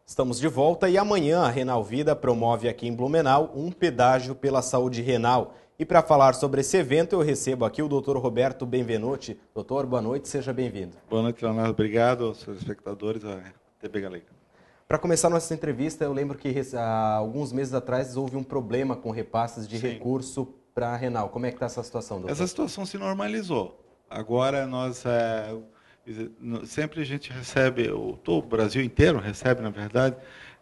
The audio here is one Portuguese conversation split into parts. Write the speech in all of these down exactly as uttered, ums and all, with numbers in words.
Estamos de volta e amanhã a Renal Vida promove aqui em Blumenau um pedágio pela saúde renal. E para falar sobre esse evento eu recebo aqui o doutor Roberto Benvenuti. Doutor, boa noite, seja bem-vindo. Boa noite, Leonardo. Obrigado aos seus espectadores da T V Galega. Para começar nossa entrevista, eu lembro que há alguns meses atrás houve um problema com repasses de Sim. recurso para a Renal. Como é que está essa situação, doutor? Essa situação se normalizou. Agora nós... É... Sempre a gente recebe, o, todo o Brasil inteiro recebe, na verdade,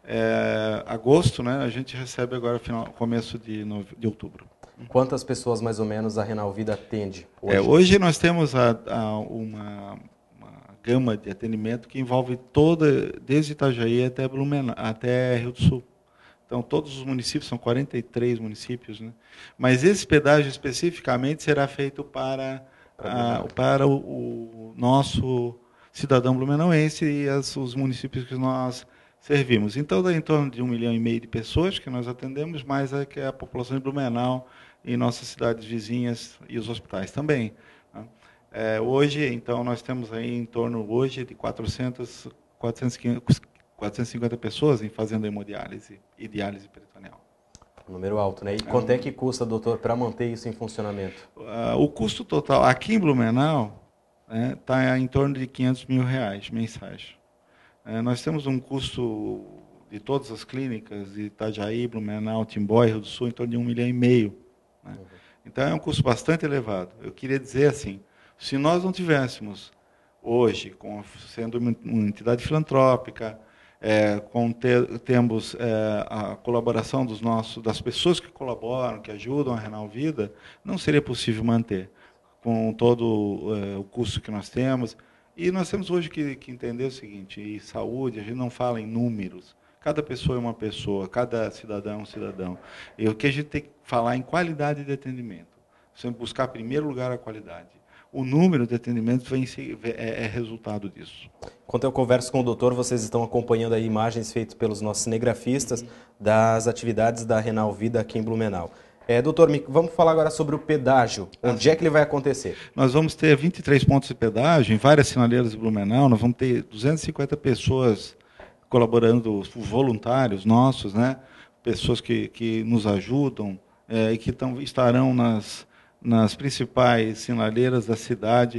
é, agosto, né? A gente recebe agora final, começo de, de outubro. Quantas pessoas, mais ou menos, a Renal Vida atende hoje? É, hoje nós temos a, a, uma, uma gama de atendimento que envolve toda, desde Itajaí até Blumenau, até Rio do Sul. Então, todos os municípios, são quarenta e três municípios, né? Mas esse pedágio especificamente será feito para... Ah, para o, o nosso cidadão blumenauense e as, os municípios que nós servimos. Então, dá em torno de um milhão e meio de pessoas que nós atendemos, mais a, que é a população de Blumenau e nossas cidades vizinhas e os hospitais também. Né? É, hoje, então, nós temos aí em torno hoje de quatrocentas, quatrocentas, quatrocentas e cinquenta pessoas em fazendo hemodiálise e diálise peritoneal. Um número alto, né? E quanto é que custa, doutor, para manter isso em funcionamento? Uh, o custo total aqui em Blumenau está, né, em torno de quinhentos mil reais mensais. Uh, nós temos um custo de todas as clínicas, de Itajaí, Blumenau, Timbó e Rio do Sul, em torno de um milhão e meio. Né? Uhum. Então é um custo bastante elevado. Eu queria dizer assim, se nós não tivéssemos hoje, com, sendo uma, uma entidade filantrópica, É, com ter, temos é, a colaboração dos nossos, das pessoas que colaboram, que ajudam a Renal Vida, não seria possível manter, com todo é, o custo que nós temos. E nós temos hoje que, que entender o seguinte, e saúde, a gente não fala em números, cada pessoa é uma pessoa, cada cidadão é um cidadão. E o que a gente tem que falar em qualidade de atendimento, sempre buscar em primeiro lugar a qualidade. O número de atendimentos vem, é, é resultado disso. Enquanto eu converso com o doutor, vocês estão acompanhando aí imagens feitas pelos nossos cinegrafistas uhum. das atividades da Renal Vida aqui em Blumenau. É, doutor, vamos falar agora sobre o pedágio. Onde é que ele vai acontecer? Nós vamos ter vinte e três pontos de pedágio em várias sinaleiras de Blumenau. Nós vamos ter duzentas e cinquenta pessoas colaborando, voluntários nossos, né? Pessoas que, que nos ajudam é, e que tão, estarão nas... nas principais sinaleiras da cidade.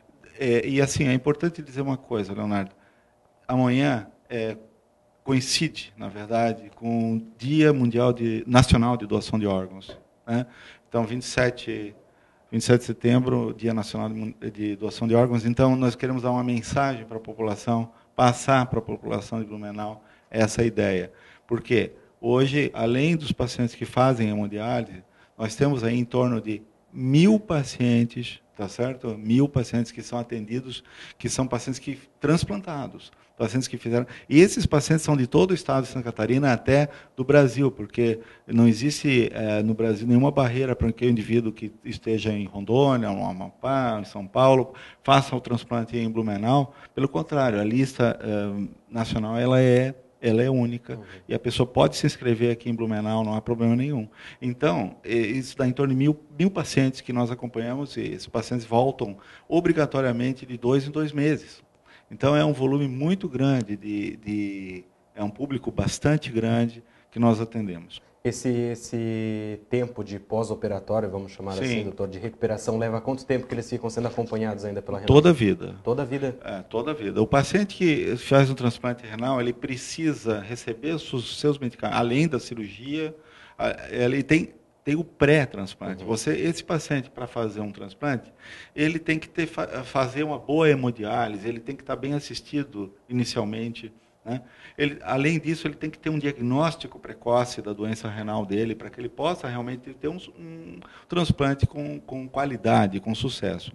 É, e, assim, é importante dizer uma coisa, Leonardo. Amanhã é, coincide, na verdade, com o Dia Mundial de, Nacional de Doação de Órgãos. Né? Então, vinte e sete de setembro, Dia Nacional de, de Doação de Órgãos. Então, nós queremos dar uma mensagem para a população, passar para a população de Blumenau essa ideia. Porque hoje, além dos pacientes que fazem hemodiálise, nós temos aí em torno de mil pacientes, tá certo? Mil pacientes que são atendidos, que são pacientes que transplantados, pacientes que fizeram. E esses pacientes são de todo o estado de Santa Catarina até do Brasil, porque não existe é, no Brasil nenhuma barreira para que o indivíduo que esteja em Rondônia, no Amapá, em São Paulo, faça o transplante em Blumenau. Pelo contrário, a lista é, nacional ela é ela é única, uhum. e a pessoa pode se inscrever aqui em Blumenau, não há problema nenhum. Então, isso dá em torno de mil, mil pacientes que nós acompanhamos, e esses pacientes voltam obrigatoriamente de dois em dois meses. Então, é um volume muito grande, de, de, é um público bastante grande que nós atendemos. Esse, esse tempo de pós-operatório, vamos chamar Sim. assim, doutor, de recuperação, leva quanto tempo que eles ficam sendo acompanhados ainda pela renal? Toda a vida. Toda a vida? É, toda a vida. O paciente que faz um transplante renal, ele precisa receber os seus medicamentos, além da cirurgia, ele tem, tem o pré-transplante. Uhum. Você, esse paciente, para fazer um transplante, ele tem que ter, fazer uma boa hemodiálise, ele tem que estar bem assistido inicialmente. Né? Ele, além disso, ele tem que ter um diagnóstico precoce da doença renal dele, para que ele possa realmente ter um, um transplante com, com qualidade, com sucesso.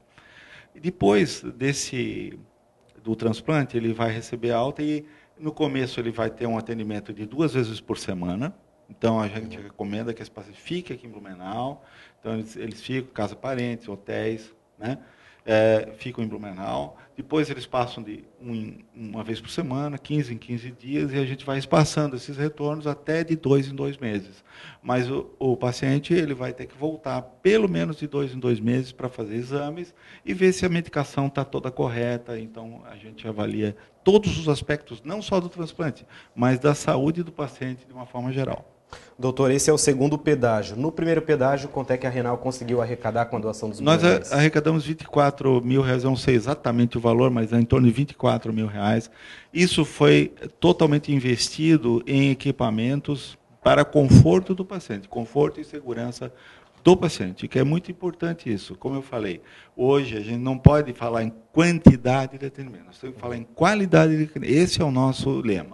E depois desse, do transplante, ele vai receber alta e, no começo, ele vai ter um atendimento de duas vezes por semana. Então, a gente recomenda que esse paciente fique aqui em Blumenau. Então, eles, eles ficam, casa parentes, hotéis, né? é, ficam em Blumenau. Depois eles passam de um, uma vez por semana, quinze em quinze dias, e a gente vai espaçando esses retornos até de dois em dois meses. Mas o, o paciente ele vai ter que voltar pelo menos de dois em dois meses para fazer exames e ver se a medicação está toda correta. Então, a gente avalia todos os aspectos, não só do transplante, mas da saúde do paciente de uma forma geral. Doutor, esse é o segundo pedágio. No primeiro pedágio, quanto é que a Renal conseguiu arrecadar com a doação dos Nós blumenauenses? arrecadamos vinte e quatro mil reais, eu não sei exatamente o valor, mas é em torno de vinte e quatro mil reais. Isso foi totalmente investido em equipamentos para conforto do paciente, conforto e segurança do paciente, que é muito importante isso. Como eu falei, hoje a gente não pode falar em quantidade de atendimento, nós temos que falar em qualidade de atendimento. Esse é o nosso lema.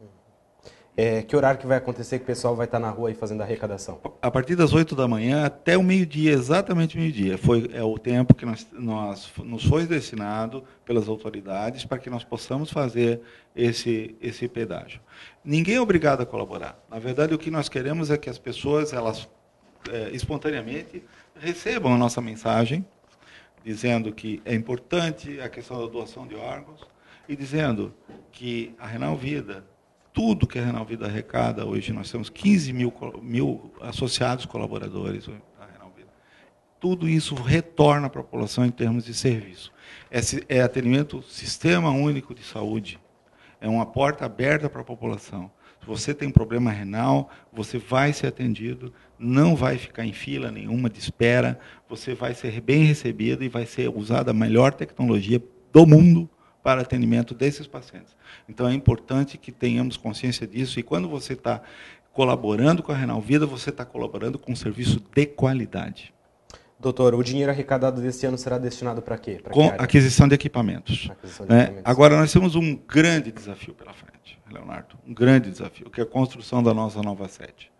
É, que horário que vai acontecer que o pessoal vai estar na rua aí fazendo a arrecadação? A partir das oito da manhã até o meio-dia, exatamente meio-dia. Foi é o tempo que nós, nós nos foi destinado pelas autoridades para que nós possamos fazer esse esse pedágio. Ninguém é obrigado a colaborar. Na verdade, o que nós queremos é que as pessoas elas é, espontaneamente recebam a nossa mensagem, dizendo que é importante a questão da doação de órgãos e dizendo que a Renal Vida, tudo que a Renal Vida arrecada, hoje nós temos quinze mil, mil associados colaboradores da Renal Vida. Tudo isso retorna para a população em termos de serviço. Esse é atendimento Sistema Único de Saúde. É uma porta aberta para a população. Se você tem problema renal, você vai ser atendido, não vai ficar em fila nenhuma de espera, você vai ser bem recebido e vai ser usada a melhor tecnologia do mundo para atendimento desses pacientes. Então, é importante que tenhamos consciência disso, e quando você está colaborando com a Renal Vida, você está colaborando com um serviço de qualidade. Doutor, o dinheiro arrecadado deste ano será destinado para quê? Pra com que área? aquisição de equipamentos. Aquisição de né? equipamentos. Agora, nós temos um grande desafio pela frente, Leonardo, um grande desafio, que é a construção da nossa nova sede.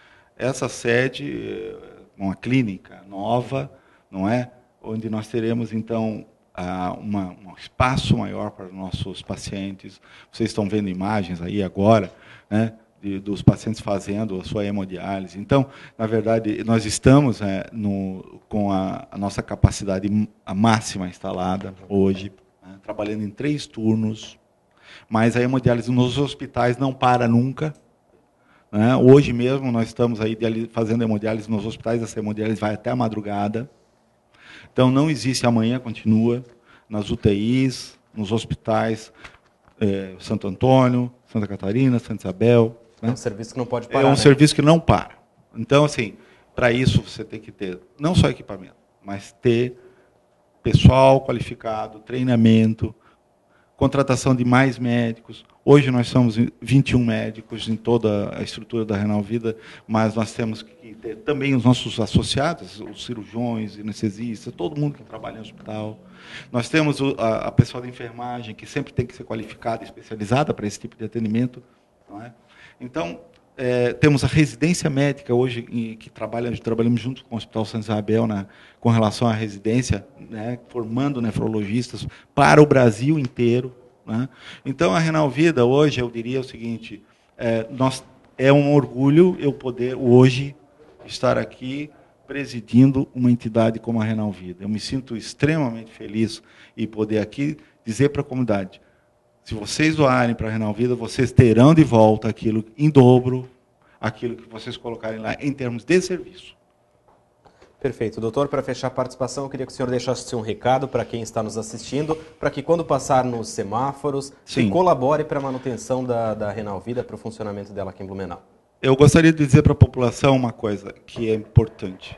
Essa sede, uma clínica nova, não é? Onde nós teremos, então, Uma, um espaço maior para os nossos pacientes. Vocês estão vendo imagens aí agora, né, de, dos pacientes fazendo a sua hemodiálise. Então, na verdade, nós estamos é, no, com a, a nossa capacidade a máxima instalada hoje, né, trabalhando em três turnos, mas a hemodiálise nos hospitais não para nunca. Né? Hoje mesmo nós estamos aí fazendo hemodiálise nos hospitais, essa hemodiálise vai até a madrugada. Então, não existe amanhã, continua, nas U T Is, nos hospitais, é, Santo Antônio, Santa Catarina, Santa Isabel. Né? É um serviço que não pode parar. É um né? serviço que não para. Então, assim, para isso você tem que ter não só equipamento, mas ter pessoal qualificado, treinamento, contratação de mais médicos. Hoje nós somos vinte e um médicos em toda a estrutura da Renal Vida, mas nós temos que ter também os nossos associados, os cirurgiões, anestesistas, todo mundo que trabalha no hospital. Nós temos a, a pessoal da enfermagem, que sempre tem que ser qualificada, especializada para esse tipo de atendimento. Não é? Então, é, temos a residência médica hoje, em, que trabalha, trabalhamos junto com o Hospital Santa Isabel na, com relação à residência, né, formando nefrologistas para o Brasil inteiro. Né? Então, a Renal Vida, hoje, eu diria o seguinte, é, nós, é um orgulho eu poder, hoje, estar aqui presidindo uma entidade como a Renal Vida. Eu me sinto extremamente feliz em poder aqui dizer para a comunidade, se vocês doarem para a Renal Vida, vocês terão de volta aquilo em dobro, aquilo que vocês colocarem lá em termos de serviço. Perfeito. Doutor, para fechar a participação, eu queria que o senhor deixasse um recado para quem está nos assistindo, para que quando passar nos semáforos, se colabore para a manutenção da, da Renal Vida, para o funcionamento dela aqui em Blumenau. Eu gostaria de dizer para a população uma coisa que é importante.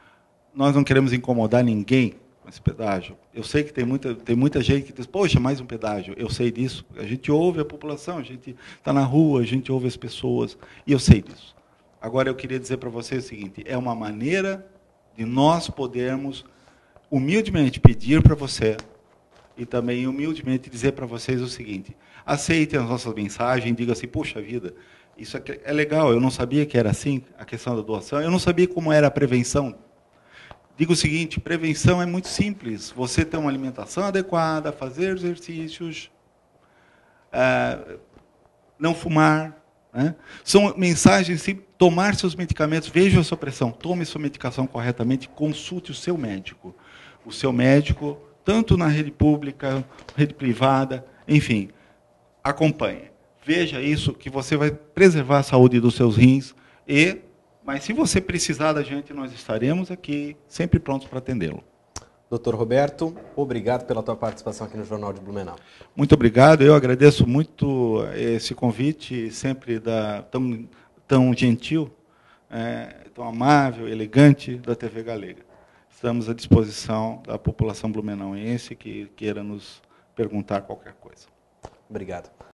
Nós não queremos incomodar ninguém com esse pedágio. Eu sei que tem muita, tem muita gente que diz, poxa, mais um pedágio. Eu sei disso. A gente ouve a população, a gente está na rua, a gente ouve as pessoas, e eu sei disso. Agora, eu queria dizer para vocês o seguinte, é uma maneira de nós podermos humildemente pedir para você e também humildemente dizer para vocês o seguinte, aceitem as nossas mensagens, digam assim, poxa vida, isso é legal, eu não sabia que era assim, a questão da doação, eu não sabia como era a prevenção. Digo o seguinte, prevenção é muito simples, você ter uma alimentação adequada, fazer exercícios, uh, não fumar, né? São mensagens, sim, tomar seus medicamentos, veja a sua pressão, tome sua medicação corretamente, consulte o seu médico. O seu médico tanto na rede pública, rede privada, enfim, acompanhe. Veja isso, que você vai preservar a saúde dos seus rins, e, mas se você precisar da gente, nós estaremos aqui, sempre prontos para atendê-lo. Doutor Roberto, obrigado pela tua participação aqui no Jornal de Blumenau. Muito obrigado, eu agradeço muito esse convite, sempre da, tão, tão gentil, é, tão amável, elegante, da T V Galega. Estamos à disposição da população blumenauense que queira nos perguntar qualquer coisa. Obrigado.